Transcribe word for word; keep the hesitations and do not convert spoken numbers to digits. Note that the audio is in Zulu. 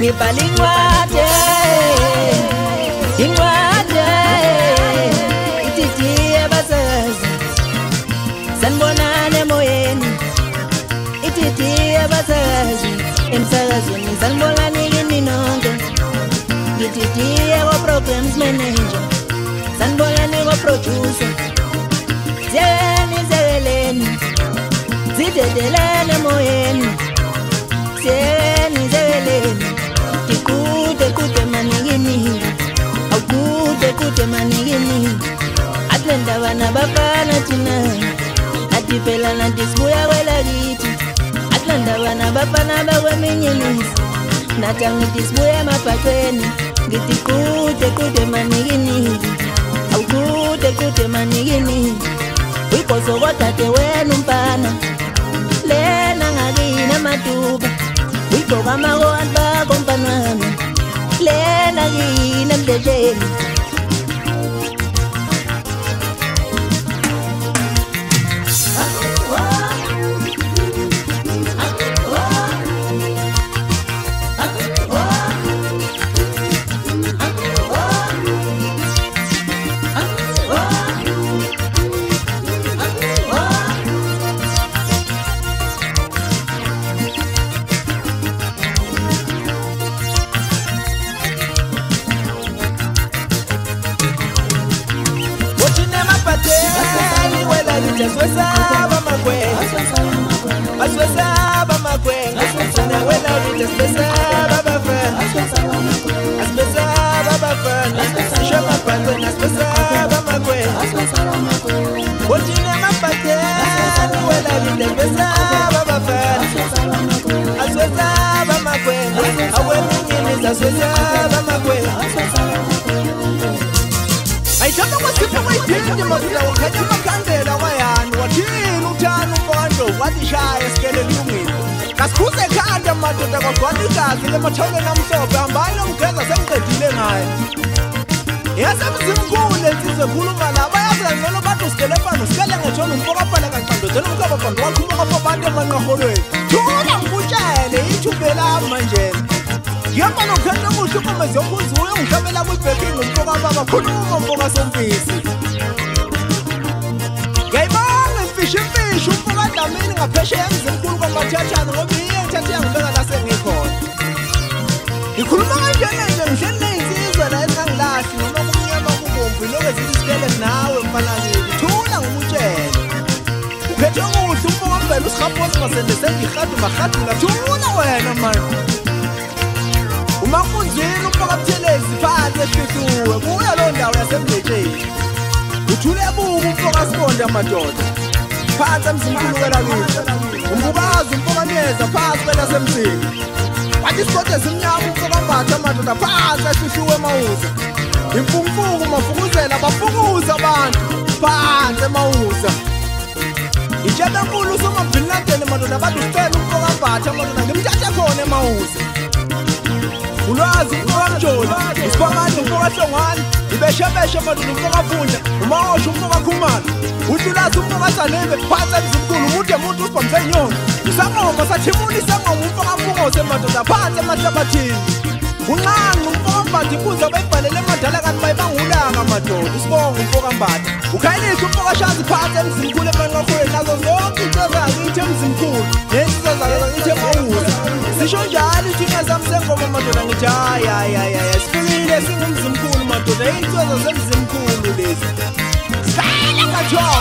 ngibhala incwadi incwadi ititiye basazi sanibonana emoyeni ititiye basazi emsakazweni sanibonana kini nonke ngititiye ko programs manager sanibonana ko producer zeni zeleni zidedelene emoyeni zeni zeleni kude kude manigini au kude kude manigini atlenda bana bafana tina atipela na disbuya wela giti atlenda bana bafana bakweminyenisi natangi disbuya mapatweni ngiti kude kude manigini au kude kude manigini uikoso kotate wenu mpana lena ngakina maduba uikoka magoan bako mpanami lena ngina mdejeni Asiwesabi Amakhwenkwe Asiwesabi Amakhwenkwe Sana wena uthi asiwesabi abafana Asiwesabi abafana Shoma bantwana asiwesabi Amakhwenkwe Uthi nemaphatheni wena uthi asiwesabi abafana Asiwesabi Amakhwenkwe Aweminye asiwesabi Amakhwenkwe Ayithatha kwasipho kwayidingi mafuna ukhanya amakhandela wayani wathini uthana umpondo watishaya Skele Mbhele kasikhuze ekhanda madoda kwagcwala igazi lemathawuleni amhlophe hambani nomgeza semqedile ngayo EMzimkhulu lensizwe khuluma la bayazi ngcono bantu Skele Mbhele Skele ngethona umpokaphala kaqandozela umkababhondo waqhubeka abantu emanqaholweni thula ngikutshele ithube lami manje yamba nokhanda kuhle kuma ziyokhuzuya ngihlamela kwibheking umpokababa khuluma umpoka sompisi ngayibona imfishi imfishi umpoka Dlamini ngaphesheya EMzimkhulu kwamathathana ngoba iye ithathe yangibeka la sengikhona ngikhuluma kanjena nje ngihleli neyinsizwa la esangilahli noma kumnyama kubomvu lokho ezithi Skele nawe mfana kimi thula ngikutshele uphethe kuhle umpoka Mbhele usikhaphosi ngasendese ngihadu mahadula thula wena manje umakunzini umpoka Buthelezi phansi ehluthuwe kuya lo ndawo yasemdletsheni uthule buku umpoka Sibonda madoda phansi EMzimkhulu kwelakithi umbukazi umpoka Nyeza phansi kwelasemzini wathi isigodo esimnyama umpoka Mbatha madoda phansi ehluthuwe emawuza imfumfuku mafukuzela bafukuza abantu phansi emawuza itshela nkulu usomabhinladeni madoda bathi usicela umpoka Mbatha madoda ngimthathe khona emawuza ulwazi umpoka Mjoli isibangani umpoka Hlongwane ibeshebeshe madoda umpoka Funda umawosho umpoka Khumalo uhlulazi umpoka Zanele phansi EMzimkhulu umude muntu usibamse inyoni isangoma sathimula isangoma umpoka Mpungose madoda phansi emahlabathini unqanga umpoka Mbatha ibuza bayibhalele emadala kanti bayibangulanga madoda usibonga umpoka Mbatha ukhayelisa umpoka Shazi phansi EMzimkhulu emanqaholweni nazo zonke into zakithi EMzimkhulu nensizwa zakithi emawuza sisho njalo ithina zami sengoma madoda ngithi hayi hayi hayi sifikile singumzimkhulu madoda insizwa zasemzimkhulu lezi Skele ngathwa